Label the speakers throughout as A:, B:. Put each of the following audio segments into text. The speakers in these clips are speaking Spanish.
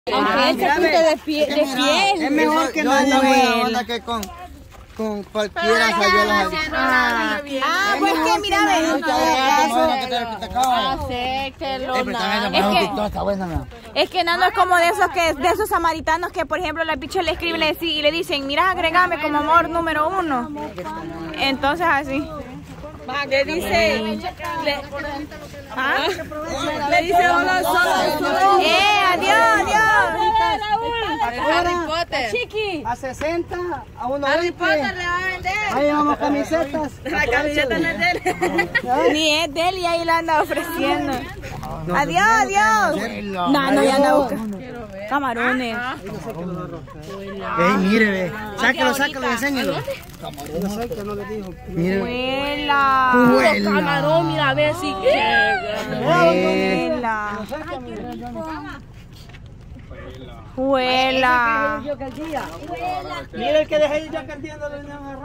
A: Aunque él se pinte de piel.
B: Es mejor que no onda que con cualquiera sayolas.
A: Pues que mira, es que Nando es como de esos samaritanos que, por ejemplo, la bicha le escriben y le dicen, mira, agregame como amor número 1. Entonces así. Le dice, le dice hola, adiós.
C: Harry Potter.
B: Chiqui. A 60, a 1.
C: Harry Potter le va a vender.
B: Ahí vamos camisetas.
A: La camiseta no es de él. Ni es de él y ahí la anda ofreciendo. Adiós. No, ya anda buscando camarones.
B: Mire, ve. Sáquelo, enséñelo. Mire.
A: Huela.
C: Camarón, mira, ve si
A: Huela.
B: Mira el que dejé yo canteando de una garra.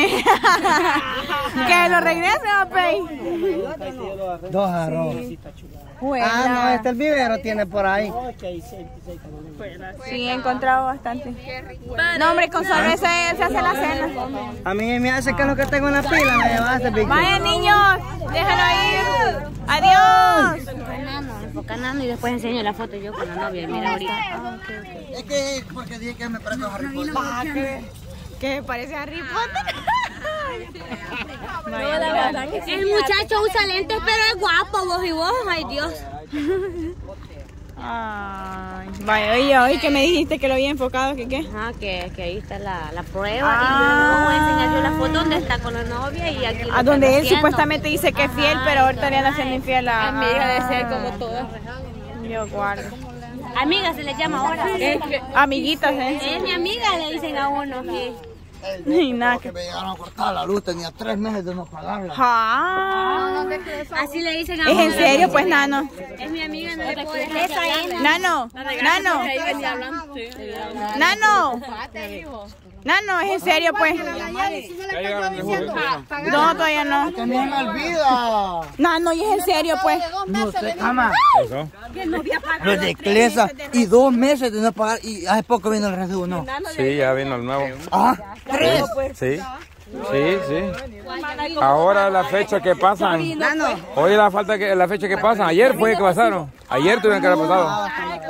A: Que lo regrese, Pei.
B: 2 arroz.
A: No,
B: el vivero tiene por ahí.
A: Sí, he encontrado bastante. No, hombre, con solo eso se hace la cena.
B: A mí me hace que lo que tengo en la pila me llevaste, Víctor.
A: Vaya, niños, déjalo ir. Adiós.
C: Enfoca Nando y después enseño la foto yo con la novia. Mira ahorita.
B: Es que porque dije que me parezco a Harry Potter.
A: ¿Qué parece Harry Potter?
C: No, la verdad que sí. El muchacho usa lentes, pero es guapo, vos, ay Dios.
A: Ay, vaya, oye, ¿qué me dijiste que lo había enfocado? ¿Qué qué?
C: Que ahí está la prueba. Y luego voy a enseñar yo la foto donde está con la novia y aquí.
A: A donde él supuestamente dice que es fiel, pero ahorita le anda siendo infiel a...
C: Amiga de ser como todas.
A: Yo guardo.
C: Amiga se le llama ahora.
A: Amiguitas,
C: Es mi amiga, le dicen a uno. Sí.
A: Ni nada.
B: Que me llegaron a cortar la luz, tenía 3 meses de no pagarla.
C: Así le dicen a
A: ¿Es
C: uno.
A: en serio, pues, Nano?
C: Es mi amiga, no le puedo dejar.
A: Nano, es en serio, pues. No, todavía no.
B: Que no me olvida.
A: Nano, y es en serio, pues.
B: No sé, cama. Los de Clesa y 2 meses de no pagar y hace poco vino el recibo, ¿no?
D: Sí, ya vino el nuevo.
B: 3.
D: Sí. Ahora la fecha que pasan. Hoy la fecha que pasan. Ayer fue que pasaron. Ayer tuvieron que haber pasado.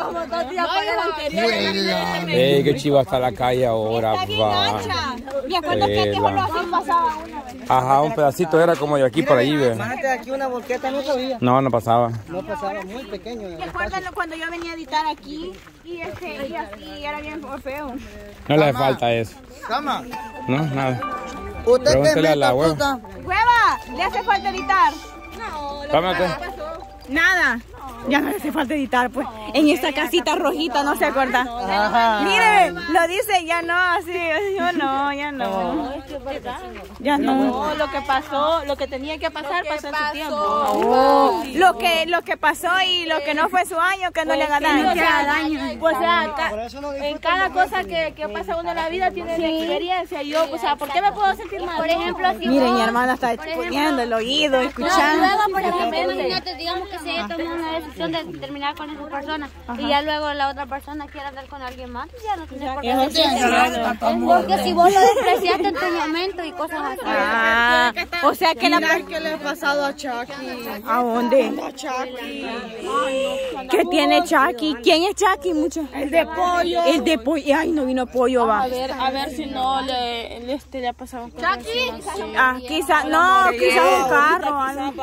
D: Ey, qué chiva está la calle ahora, va.
A: Me acuerdo que aquí solo así pasaba una vez.
D: Ajá, un pedacito era como de aquí por allí, ve.
B: Imagínate aquí una volqueta no sabía.
D: No pasaba.
B: No pasaba, muy pequeño.
A: ¿Te acuerdas cuando yo venía a editar aquí y así era bien feo?
D: No le hace falta eso.
B: Cama.
D: No, nada.
B: ¿Usted
D: Pregúntele a la
B: hueva?
A: ¡Hueva! ¿Le hace falta editar?
D: Cálmate.
A: Nada. Ya no le hace falta editar, pues. En esta casita rojita, ¿no se acuerda? Mire, lo dice, ya no, así. Yo no, ya no. Ya no.
C: Lo que pasó, lo que tenía que pasar, pasó en su tiempo.
A: Lo que pasó y lo que no fue su año, que no le haga daño.
C: O sea, en cada cosa que pasa uno en la vida tiene una experiencia. Yo, o sea, ¿por qué me puedo sentir mal? Por ejemplo, si
A: miren, mi hermana está poniendo el oído, escuchando.
C: Luego, por ejemplo, imagínate, digamos que se haya tomado una decisión de terminar con esa persona y ya luego la otra persona quiere andar con alguien más, ya no tiene por qué decirte. Porque si vos lo despreciaste en tu momento y cosas así.
A: O sea que
B: ¿Qué le ha pasado a Chucky?
A: ¿A dónde?
B: A Chucky.
A: ¿Qué tiene Chucky? ¿Quién es Chucky? Mucho.
B: El de pollo.
A: El de pollo. Ay, no vino pollo, va.
C: A ver si no le ha pasado cosas así.
A: Quizás un carro.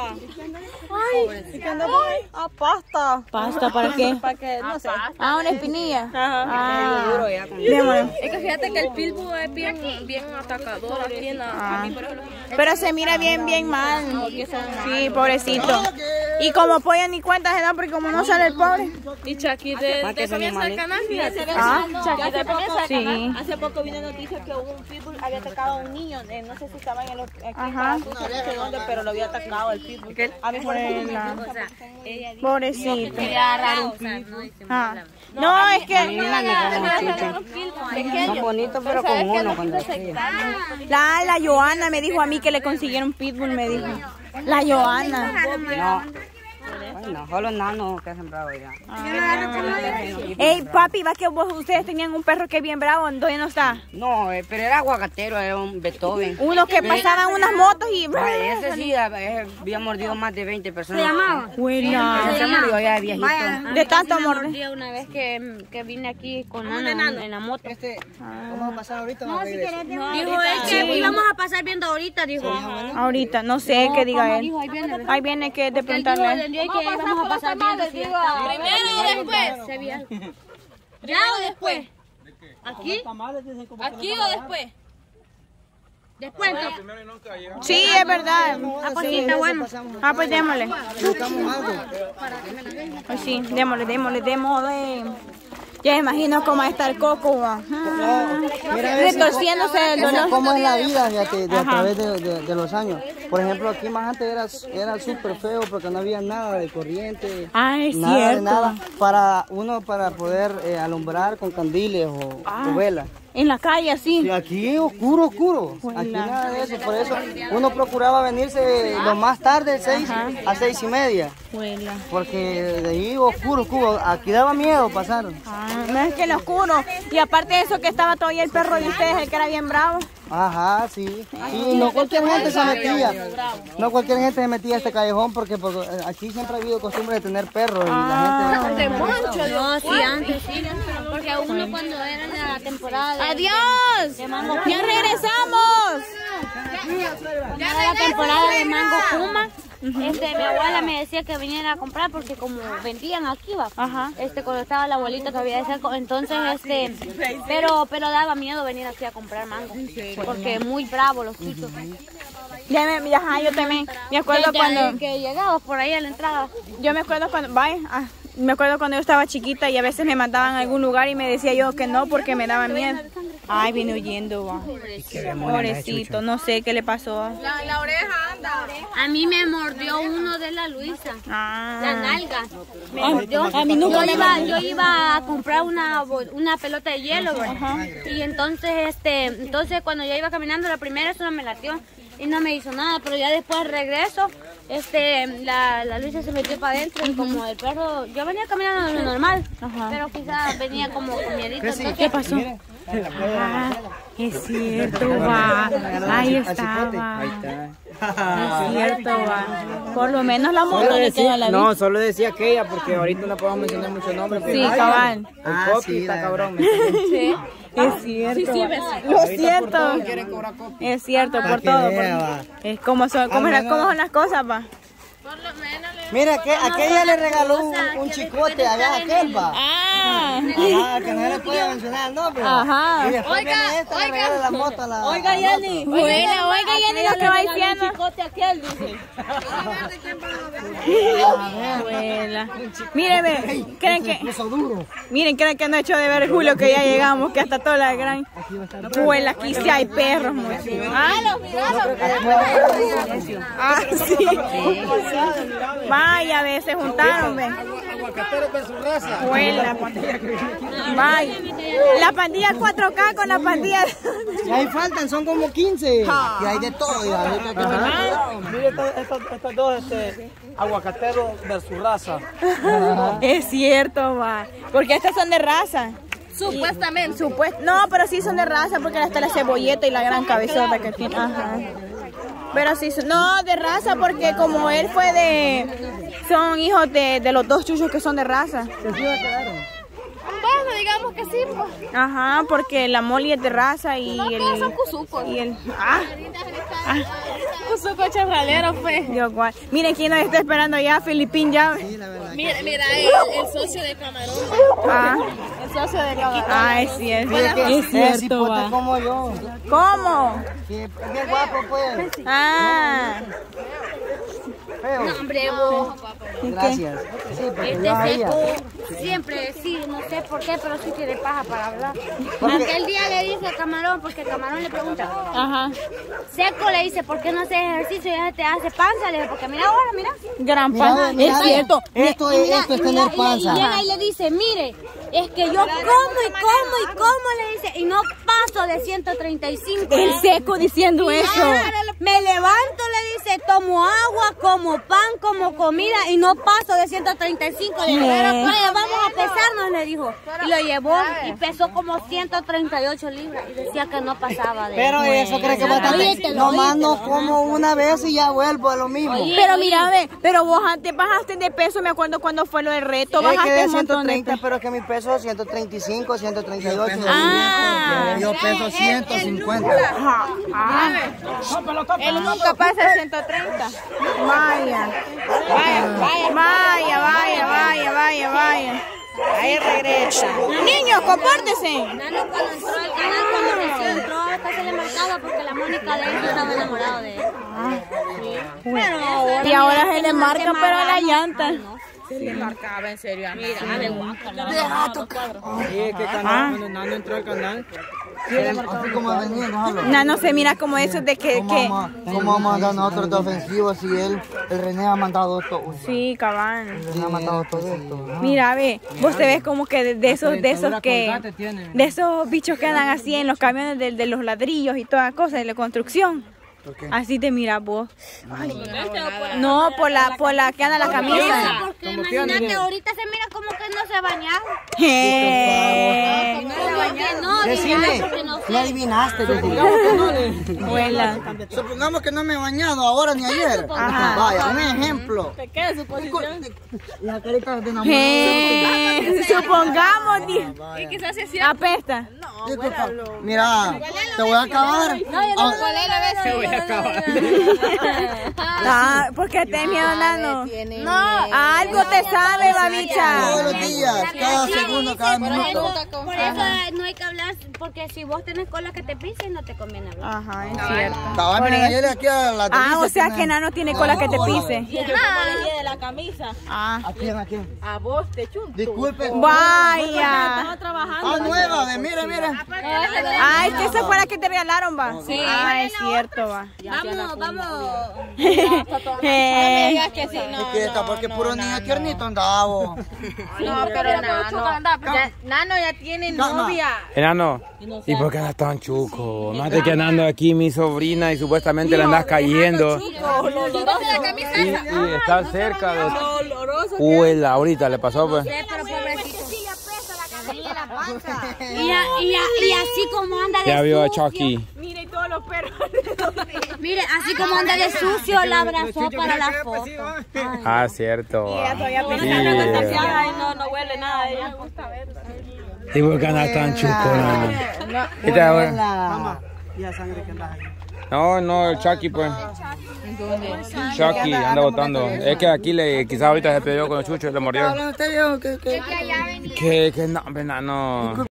B: Ay, pasta.
A: ¿Pasta para qué?
B: Para que, no sé.
A: Una espinilla.
C: Es que fíjate que el pitbull es bien atacador aquí en la...
A: Pero se mira bien mal. Sí, pobrecito. Y como pollo ni cuenta se da porque como no sale el pobre.
C: Y Chucky de comienza el canal, fíjate. Chucky de comienza el canal. Hace poco vino noticia que un pitbull había atacado a un niño. No sé si estaba en el hospital, pero lo había atacado el pitbull. A mí por eso
A: pobrecito.
C: quería agarrar un
A: No, es que
B: Son bonitos, pero con uno cuando
A: la Joana me dijo a mí que le consiguieron pitbull, me dijo. La Joana.
E: No, solo nanos que ha sembrado ya.
A: Ey, papi, ¿va que ustedes tenían un perro que es bien bravo? ¿Dónde no está?
E: No, pero era aguacatero, era un Beethoven.
A: Uno que pasaban unas motos y...
E: Ese sí, había mordido más de 20 personas.
C: ¿Se llamaba?
A: Buena.
E: Se murió ya de viejito.
A: De tanto
C: amor.
A: amor.
C: Una vez que vine aquí con Ana en la moto.
B: ¿Vamos a pasar ahorita?
C: No, si querés, dijo él que íbamos a pasar viendo ahorita, dijo.
A: Ahorita, no sé qué diga él.
C: Dijo, ahí viene.
A: Ahí viene que de preguntarle.
C: Vamos a pasar viendo si está. ¿Primero o después? ¿Ya o después? ¿Aquí? ¿Aquí o después? Después,
A: Sí, es verdad.
C: Ah, pues sí, está bueno.
A: Ah, pues démosle.
B: Buscamos algo.
A: Pues sí, démosle. Ya me imagino cómo está el coco, va. Retorciéndose del dolor.
B: ¿Cómo es la vida, fíjate, a través de los años? Por ejemplo, aquí más antes era súper feo porque no había nada de corriente.
A: Ah, es
B: nada
A: cierto.
B: de nada. Para poder alumbrar con candiles o velas.
A: En la calle, así.
B: Y aquí oscuro. Aquí nada de eso. Por eso uno procuraba venirse lo más tarde, 6 a 6:30. Porque de ahí oscuro. Aquí daba miedo pasar.
A: No es que en lo oscuro. Y aparte de eso que estaba todavía el perro de ustedes, el que era bien bravo.
B: Ajá, sí. Y no cualquier gente se metía. No cualquier gente se metía a este callejón porque aquí siempre ha habido costumbre de tener perros. Y la gente...
C: No, sí, antes sí. Porque uno cuando era la temporada...
A: ¡Adiós! ¡Ya regresamos!
C: Cuando era la temporada de mango Kuma, mi abuela me decía que viniera a comprar porque como vendían aquí, va. Cuando estaba la abuelita todavía decía, entonces pero daba miedo venir aquí a comprar mango porque muy bravo los chuchos.
A: Yo también me acuerdo cuando
C: que llegabas por ahí a la entrada.
A: Yo me acuerdo cuando yo estaba chiquita y a veces me mandaban a algún lugar y me decía yo que no porque me daba miedo. Ay, vine huyendo, va. Pobrecito, no sé qué le pasó.
F: La oreja anda.
C: A mí me mordió uno de la Luisa. La nalga. Me mordió.
A: A mí nunca
C: yo iba a comprar una pelota de hielo, ¿verdad? Y entonces cuando yo iba caminando la primera eso no me latió y no me hizo nada, pero ya después regreso, la Luisa se metió para adentro y como el perro, yo venía caminando lo normal, pero quizás venía como con miedito.
A: ¿Qué pasó? Es cierto, va. Ahí estaba. Es cierto, va. Por lo menos la moto le queda la vida.
E: No, solo decía aquella porque ahorita no podemos mencionar muchos nombres.
A: Sí, cabal.
E: El copy está cabrón.
A: Sí. Es cierto. Lo siento. Es cierto, por todo. ¿Cómo son las cosas, va?
B: Mira, aquella le regaló un chicote allá a aquel, va. Que no le puede mencionar el nombre. Y después viene esta, le regala la moto a la...
A: Oiga, Jenny. Oiga, Jenny, lo que va diciendo.
F: Chicote aquel, dice.
A: Miren, creen que no he hecho de ver, Julio, que ya llegamos, que hasta toda la gran escuela aquí sí hay perros. Sí. Vaya, a veces juntaron, ven.
B: Aguacateros de su raza.
A: Vaya. La pandilla 4K con la pandilla...
B: Y ahí faltan, son como 15. Y hay de todo.
G: Mire estos dos aguacateros de su raza.
A: Es cierto, va. Porque estos son de raza.
F: Supuestamente.
A: No, pero sí son de raza porque hasta la cebolleta y la gran cabezota que tiene. Pero sí, no, de raza porque como él fue son hijos de los dos chuchos que son de raza.
F: Bueno, digamos que sí, pues.
A: Porque la Molly es de raza y
F: todos son cuzucos.
A: Cuzuco charralero, pues. Dios guay. Miren quién nos está esperando ya, Filipín ya.
F: Mira, el socio de Camarón. El socio de Camarón.
A: Es cierto. Es cierto, va.
B: Como yo.
A: ¿Cómo?
B: Que es bien guapo, pues. Feo.
C: No, hombre, vos.
B: Gracias. Sí, porque
C: Seco siempre, sí, no sé por qué, pero sí tiene paja para hablar. Aquel día le dice a Camarón, porque Camarón le pregunta. Seco le dice, ¿por qué no haces ejercicio? Y ya te hace panza. Le dice, porque mira ahora, mira.
A: Gran panza. Es cierto.
B: Esto es tener panza.
C: Y llega y le dice, mire, Es que yo como, le dice, y no paso de 135.
A: El seco diciendo eso.
C: Me levanto, le dice, tomo agua, como pan, como comida, y no paso de 135. Le dijo, vaya, vamos a pesarnos, le dijo. Y lo llevó y pesó como 138 libras. Y decía que no pasaba de
B: Pero eso cree que bastante. Nomás no como una vez y ya vuelvo a lo mismo.
A: Pero mira, pero vos antes bajaste de peso, me acuerdo cuando fue lo del reto, bajaste
B: de
A: un montón de
B: 130, pero es que mi peso es 135, 138.
A: Yo
B: peso 150.
A: Él nunca pasa de 130. Vaya. Ahí regresa. Niños, compórtense.
C: Nano cuando entró al canal, cuando recién entró, hasta se le marcaba porque la Mónica de él estaba enamorado de él.
A: Y ahora se le marca, pero a la llanta.
F: Se le marcaba, en serio. Mira, de guácala.
G: Sí, que canal, cuando Nano entró al canal.
B: Así como venía,
A: Nano se mira como eso de que...
B: ¿Cómo vamos a dar nosotros de ofensivo si el René ha mandado todo?
A: Sí, cabal.
B: El René ha mandado todo esto.
A: Mira, ve, vos te ves como que de esos bichos que andan así en los camiones de los ladrillos y toda cosa de la construcción. Así te miras vos. No, por la que anda la camisa.
C: Porque imagínate, ahorita se mira como que no se ha bañado.
B: Decime, no adivinaste. Supongamos que no me he bañado ahora ni ayer. Vaya, un ejemplo.
F: ¿Qué es su posición?
B: La carita de enamorado.
A: Supongamos,
F: Y quizás se cierto.
A: apesta.
B: Mira, te voy a acabar.
A: ¿Por qué te miedo, Nano? Algo te sabe, babicha.
B: Todos los días, cada segundo, cada minuto.
C: Por eso no hay que hablar, porque si vos tenés cola que te pisen, no te conviene hablar.
A: Ajá, es cierto.
B: Ayer aquí a la
A: O sea que Nano tiene cola que te pise.
F: De la camisa.
B: ¿A quién?
F: A vos te chunto.
B: Disculpe.
A: Vaya.
F: Estamos trabajando.
B: Nueva, mira.
A: Es que esa fue la que te regalaron, va. Sí. Es cierto, va.
C: Vamos.
F: Que sí,
B: Porque puro niño tiernito andaba.
F: No, pero Nano ya tiene novia.
D: Enano, ¿y por qué andas tan chuco? Más de que andando aquí mi sobrina y supuestamente le andas cayendo. Y está cerca de... Huela, ahorita le pasó pues.
C: Pero pobrecito. Y así como anda de
D: Ya vio a
C: sucio.
D: Chucky.
A: Mire todos los perros.
C: Mire, así como anda de sucio, la abrazó para la foto.
D: Cierto.
F: No huele nada. Ella gusta verla.
D: ¿Y por qué andas tan chuco,
B: Mamá, y la sangre que andas ahí.
D: No, el Chucky pues. Chucky anda botando. Es que aquí quizás ahorita se peleó con el chucho y le mordió.
B: ¿Hablan usted, viejo?
D: Que no.